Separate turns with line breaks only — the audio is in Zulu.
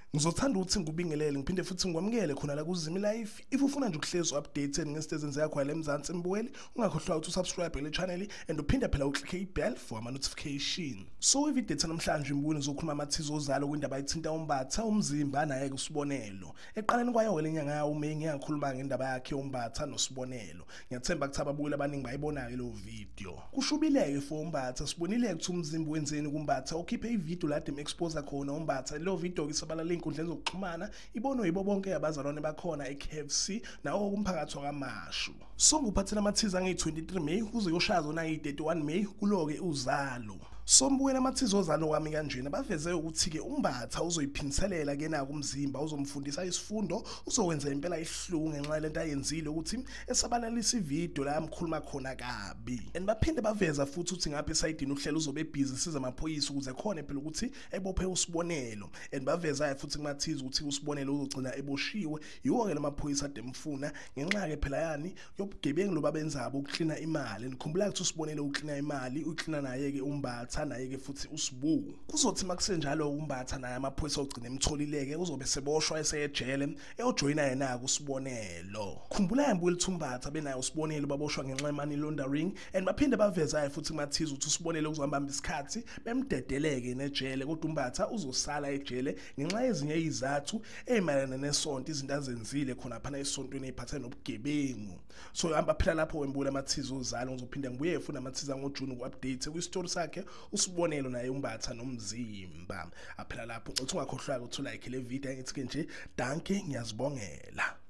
Ngizothanda ukuthi ngikubingelele ngiphinde futhi ngikwamukele khona la kuZimi Life. If ufuna nje ukuhlezi updated ngezinto ezenzeka khona eMzansi Mbukeli, ungakhohlwa ukuthi usubscribe le channel and uphinde phela uclick ibell for ama notification. So ivideo ethu namhlanje Mbukeli ngizokhuluma amaTheasers Uzalo kwindaba ayithinta uMbatha umzimba naye kuSbonelo. Eqaleni kwayo le nyanga yawo May ngiyakhuluma ngendaba yakhe uMbatha noSbonelo. Ngiyathemba ukuthi ababukeli abaningi bayibona lo video. Kushubileke for uMbatha sibonile ukuthi umzimba wenzeni kuMbatha ukhiphe ivideo la dem expose khona uMbatha. Lo video kisabalala inkundleni zokuxhumana ibonwe yibo bonke abazalwane bakhona eKFC nawo kumphakathi wakaMashu. So nguphathela amaTheasers nge-23 May kuze yoshazwa na i-31 May kuloke Uzalo. So mbukela amaTheasers Uzalo wami kanjena baveze ukuthi ke uMbatha uzoyiphiniselela ke na kumzimba uzomfundisa isifundo uzokwenza impela ihluku ngenxa lento ayenzile ukuthi esabalalisa ivideo la amkhuluma khona kabi. And baphinde baveza futhi ukuthi ngapha esayidini uhlelo uzobe busy siza amaphoyisa ukuze khona phela ukuthi ebophe uSbonelo. And baveza futhi kumaTheasers ukuthi uSbonelo uzogcina eboshiwe yiwo ke lamaphoyisa ademfuna ngenxa ke phela yani yobugebengu lobabenzabo ukuklina imali. Nikhumbula ukuthi uSbonelo uklina imali uklina naye ke uMbatha naye ke futhi uSbu. Kuzothi makusenjalo uMbatha naye amaphoyisa ogcina emtholileke uzobe seboshwa eseyejele eyojoyina yena kuSbonelo. Khumbula Mbukeli ukuthi uMbatha benayo uSbonelo baboshwa ngenxa money laundering and baphinde baveza futhi kumaTheasers ukuthi uSbonelo uzohamba isikhathi bemdedeleke nejele kodwa uMbatha uzosala ejele ngenxa yezinye izathu ezimayelana nesonto izinto azenzile khona phana esontweni eziphathene nobugebengu. So hamba phela lapho wembula amaTheasers Uzalo ngizophinda ngibuye futhi amaTheasers ngoJune ku-update kwi-story sakhe uSbonelo naye uMbatha nomzimba. Aphela lapho uthi ungakhohlwa ukuthi like le video ngithi ke nje danke ngiyazibongela.